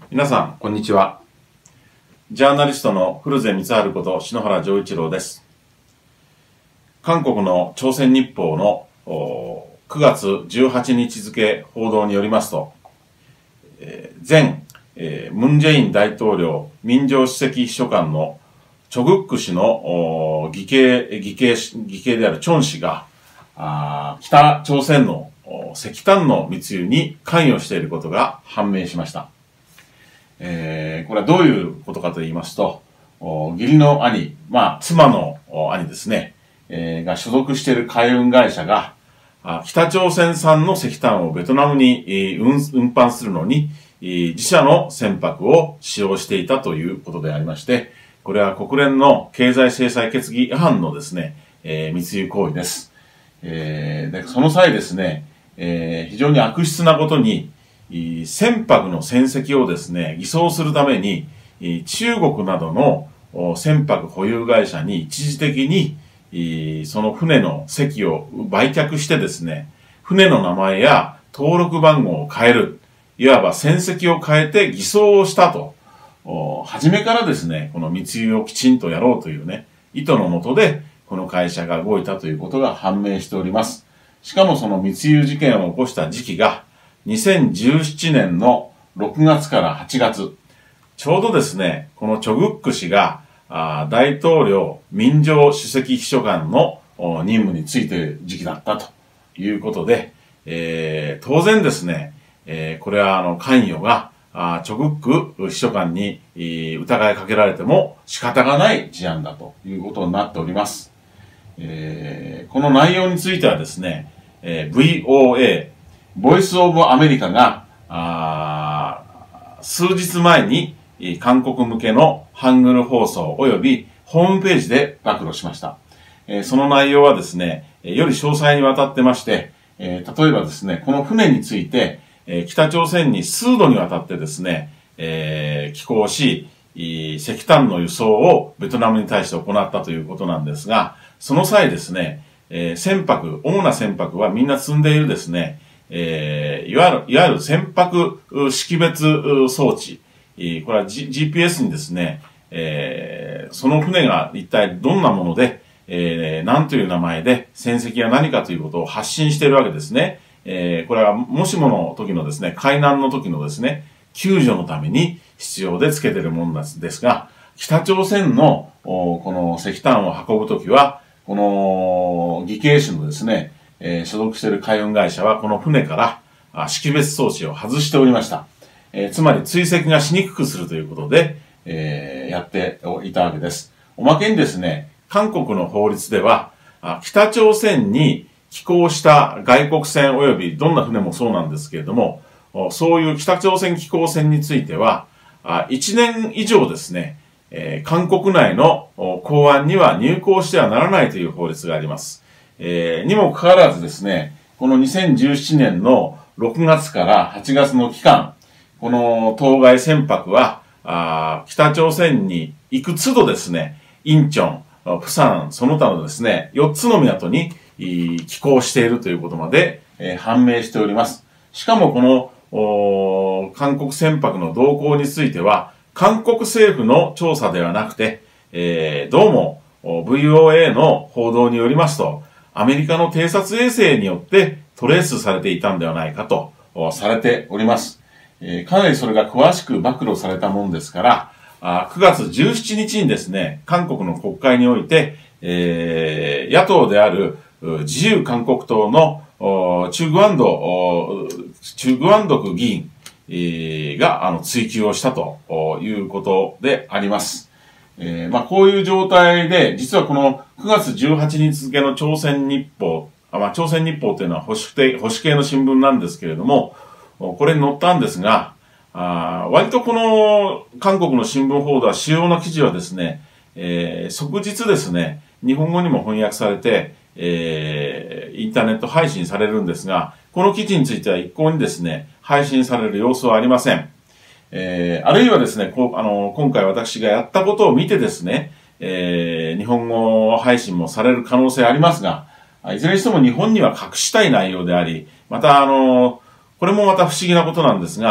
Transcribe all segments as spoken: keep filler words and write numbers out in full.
皆さん、こんにちは。ジャーナリストの古瀬光晴こと篠原丈一郎です。韓国の朝鮮日報のくがつじゅうはちにち付報道によりますと、えー、前、えー、ムン・ジェイン大統領民情首席秘書官のチョ・グック氏の義兄、義兄、義兄であるチョン氏が、あ北朝鮮の石炭の密輸に関与していることが判明しました。えー、これはどういうことかと言いますと、義理の兄、まあ、妻の兄ですね、えー、が所属している海運会社が、北朝鮮産の石炭をベトナムに、えー、運運搬するのに、えー、自社の船舶を使用していたということでありまして、これは国連の経済制裁決議違反のですね、えー、密輸行為です。えー、でその際ですね、えー、非常に悪質なことに、船舶の船籍をですね、偽装するために、中国などの船舶保有会社に一時的に、その船の籍を売却してですね、船の名前や登録番号を変える、いわば船籍を変えて偽装をしたと、初めからですね、この密輸をきちんとやろうというね、意図のもとで、この会社が動いたということが判明しております。しかもその密輸事件を起こした時期が、にせんじゅうななねんのろくがつからはちがつ、ちょうどですね、このチョ・グック氏が大統領民情首席秘書官の任務に就いている時期だったということで、えー、当然ですね、えー、これはあの関与がチョ・グック秘書官に疑いかけられても仕方がない事案だということになっております。えー、この内容についてはですね、えー、ブイオーエーボイスオブアメリカが、あ数日前に韓国向けのハングル放送及びホームページで暴露しました。えー、その内容はですね、より詳細にわたってまして、えー、例えばですね、この船について、えー、北朝鮮に数度にわたってですね、えー、寄港し、石炭の輸送をベトナムに対して行ったということなんですが、その際ですね、えー、船舶、主な船舶はみんな積んでいるですね、えー、いわゆる、いわゆる船舶識別装置。これは、G、ジーピーエス にですね、えー、その船が一体どんなもので、えー、何という名前で、船籍は何かということを発信しているわけですね。えー、これは、もしもの時のですね、海難の時のですね、救助のために必要でつけているものですが、北朝鮮の、この石炭を運ぶときは、この、義兄氏のですね、えー、所属している海運会社はこの船から識別装置を外しておりました。えー、つまり追跡がしにくくするということで、えー、やっていたわけです。おまけにですね、韓国の法律では、北朝鮮に寄港した外国船及びどんな船もそうなんですけれども、そういう北朝鮮寄港船については、いちねん以上ですね、えー、韓国内の港湾には入港してはならないという法律があります。えー、にもかかわらずですね、このにせんじゅうななねんのろくがつからはちがつの期間、この当該船舶は、あ北朝鮮に行く都度ですね、インチョン、プサン、その他のですね、よっつの港に寄港しているということまで、えー、判明しております。しかもこの、韓国船舶の動向については、韓国政府の調査ではなくて、えー、どうも ブイオーエー の報道によりますと、アメリカの偵察衛星によってトレースされていたんではないかとされております。えー、かなりそれが詳しく暴露されたものですから、あくがつじゅうしちにちにですね、韓国の国会において、えー、野党である自由韓国党のチュ・グアンド、チュ・グアンドク議員、えー、があの追及をしたということであります。えー、まあこういう状態で、実はこのくがつじゅうはちにち付の朝鮮日報、あまあ朝鮮日報というのは保守系、保守系の新聞なんですけれども、これに載ったんですが、あ割とこの韓国の新聞報道は主要な記事はですね、えー、即日ですね、日本語にも翻訳されて、えー、インターネット配信されるんですが、この記事については一向にですね、配信される様子はありません。えー、あるいはですね、こうあの今回私がやったことを見てですね、えー、日本語配信もされる可能性ありますが、いずれにしても日本には隠したい内容であり、またあの、これもまた不思議なことなんですが、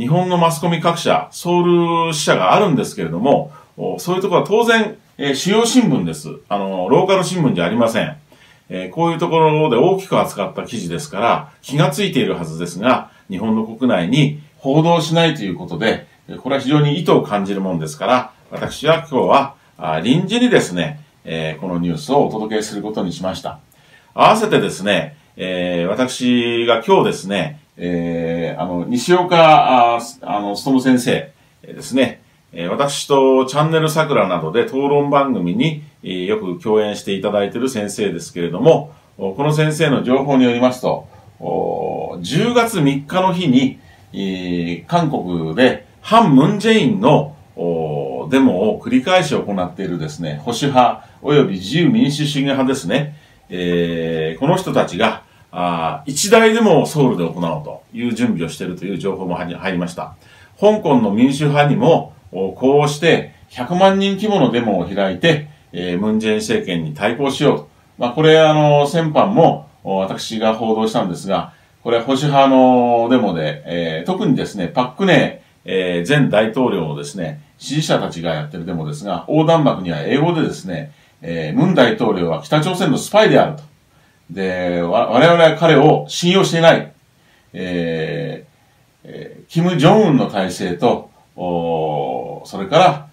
日本のマスコミ各社、ソウル支社があるんですけれども、そういうところは当然、えー、主要新聞です。あの、ローカル新聞じゃありません。えー、こういうところで大きく扱った記事ですから、気がついているはずですが、日本の国内に報道しないということで、これは非常に意図を感じるものですから、私は今日はあ臨時にですね、えー、このニュースをお届けすることにしました。合わせてですね、えー、私が今日ですね、えー、あの、西岡、あ、あの、努先生ですね、えー、私とチャンネル桜などで討論番組に、えー、よく共演していただいている先生ですけれども、この先生の情報によりますと、じゅうがつみっかの日に、えー、韓国で反ムンジェインのデモを繰り返し行っているですね、保守派及び自由民主主義派ですね、えー、この人たちが、あ一大デモをソウルで行おうという準備をしているという情報も入りました。香港の民主派にも、こうしてひゃくまんにん規模のデモを開いて、えー、ムンジェイン政権に対抗しようと。まあ、これ、あの、先般も私が報道したんですが、これは保守派のデモで、えー、特にですね、パククネ、えー、前大統領のですね、支持者たちがやってるデモですが、横断幕には英語でですね、えー、ムン大統領は北朝鮮のスパイであると。で、我々は彼を信用していない。えーえー、キム・ジョンウンの体制と、おそれから、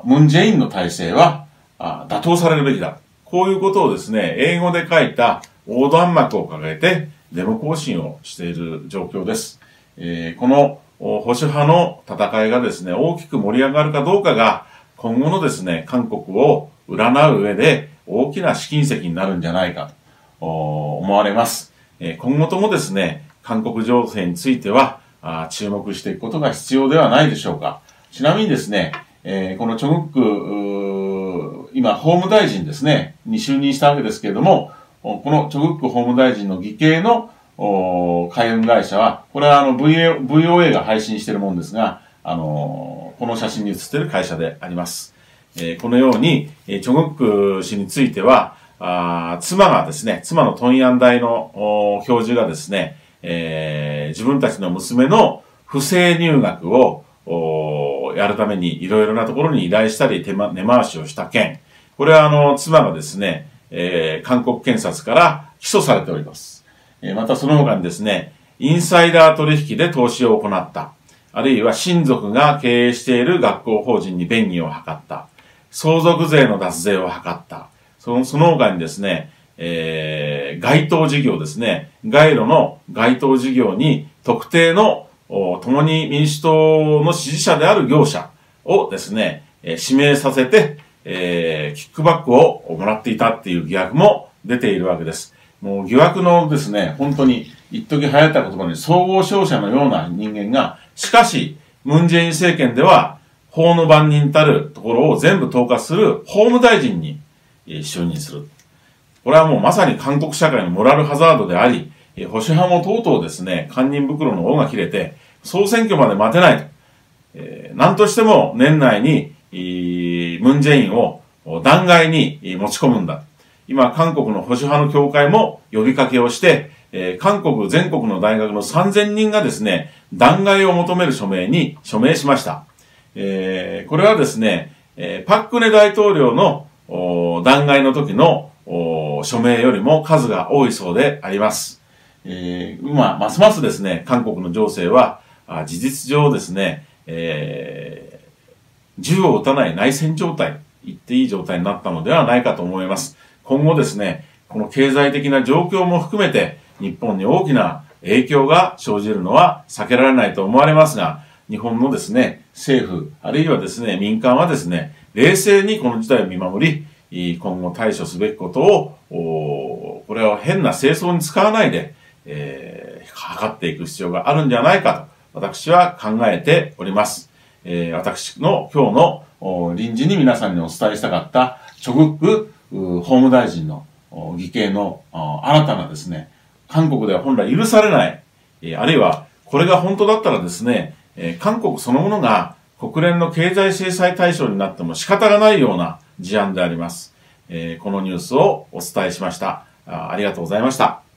ムン・ジェインの体制は打倒されるべきだ。こういうことをですね、英語で書いた横断幕を掲げてデモ行進をしている状況です。えー、この保守派の戦いがですね、大きく盛り上がるかどうかが今後のですね、韓国を占う上で大きな試金石になるんじゃないかと思われます。えー、今後ともですね、韓国情勢についてはあ注目していくことが必要ではないでしょうか。ちなみにですね、えー、このチョ・グク、今、法務大臣ですね、に就任したわけですけれども、このチョ・グク法務大臣の義兄の海運会社は、これはあの ブイオーエー が配信しているものですが、あのー、この写真に写っている会社であります。えー、このように、チョ・グク氏については、あ妻がですね、妻のトンヤン大の教授がですね、えー、自分たちの娘の不正入学をやるためにいろいろなところに依頼したり手間根回しをした件。これはあの、妻がですね、えー、韓国検察から起訴されております。えー、またその他にですね、インサイダー取引で投資を行った。あるいは親族が経営している学校法人に便宜を図った。相続税の脱税を図った。その、その他にですね、えー、街頭事業ですね。街路の街頭事業に特定の共に民主党の支持者である業者をですね、えー、指名させて、えー、キックバックをもらっていたっていう疑惑も出ているわけです。もう疑惑のですね、本当に一時流行った言葉に総合商社のような人間が、しかし、ムンジェイン政権では法の番人たるところを全部統括する法務大臣に就任する。これはもうまさに韓国社会のモラルハザードであり、保守派もとうとうですね、堪忍袋の尾が切れて、総選挙まで待てないと。えー、何としても年内に、ムンジェインを弾劾に持ち込むんだ。今、韓国の保守派の協会も呼びかけをして、えー、韓国全国の大学のさんぜんにんがですね、弾劾を求める署名に署名しました。えー、これはですね、えー、パククネ大統領の弾劾の時の署名よりも数が多いそうであります。えー、まあ、ますますですね、韓国の情勢は、あ事実上ですね、えー、銃を撃たない内戦状態、言っていい状態になったのではないかと思います。今後ですね、この経済的な状況も含めて、日本に大きな影響が生じるのは避けられないと思われますが、日本のですね、政府、あるいはですね、民間はですね、冷静にこの事態を見守り、今後対処すべきことを、これを変な清掃に使わないで、えー、測っていく必要があるんじゃないかと、私は考えております。えー、私の今日の臨時に皆さんにお伝えしたかった、チョ・グク法務大臣の義兄の新たなですね、韓国では本来許されない、あるいはこれが本当だったらですね、韓国そのものが国連の経済制裁対象になっても仕方がないような事案であります。このニュースをお伝えしました。ありがとうございました。